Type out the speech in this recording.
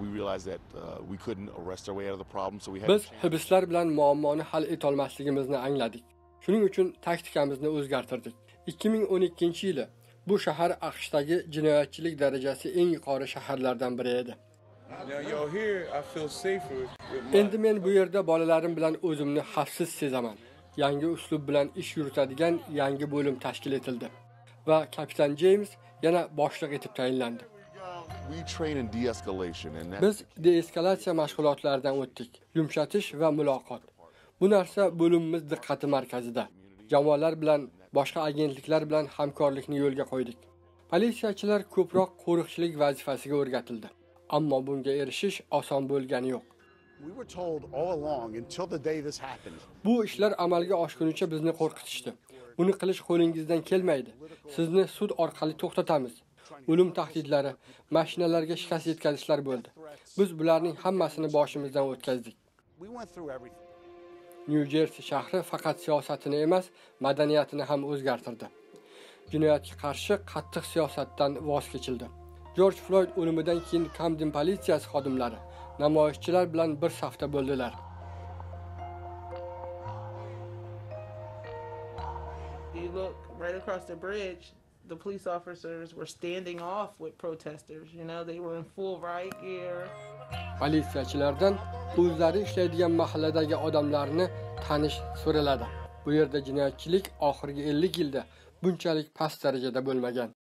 we realized that we couldn't arrest our way out of the problem, so we had Biz hibslar bilan muammoni hal eta olmasligimizni angladik. Shuning uchun taktikamizni o'zgartirdik. 2012-yili bu shahar AQShdagi jinoyatchilik darajasi eng yuqori shaharlardan biri edi. Endi men bu yerda bolalarim bilan o'zimni xavfsiz sezaman. Yangi uslub bilan ish yuritadigan yangi bo'lim tashkil etildi va kapitan James yana boshliq etib tayinlandi. Biz deeskalatsiya mashg'ulotlaridan o'tdik. Yumshatish va muloqot. Bu narsa bo'limimiz diqqati markazida. Jamoalar bilan, boshqa agentliklar bilan hamkorlikni yo'lga qo'ydik. Politsiyachilar ko'proq qo'riqchilik vazifasiga o'rgatildi. Ammo bunga erishish oson bo'lgani yo'q. Bu ishlar amalga oshgunicha bizni qo'rqitishdi. Buni qilish qo'lingizdan kelmaydi. Sizni sud orqali to'xtatamiz. O'lim tahdidlari, mashinalarga shikast yetkazishlar bo'ldi. Biz bularning hammasini boshimizdan o'tkazdik. Nyu-Jersi shahri faqat siyosatini emas, madaniyatini ham o'zgartirdi. Jinoyatga qarshi qattiq siyosatdan voz kechildi. George Floyd o'limidan keyin Camden politsiyasi xodimlari namoyishchilar bilan bir safda bo'ldilar. You look right across the bridge, the police officers were standing off with protesters. You know, they were in full riot gear. Politsiyachilardan o'zlari ishlaydigan mahalladagi odamlarni tanish so'raladi. Bu yerda jinoyatchilik oxirgi 50 yilda bunchalik past darajada bo'lmagan.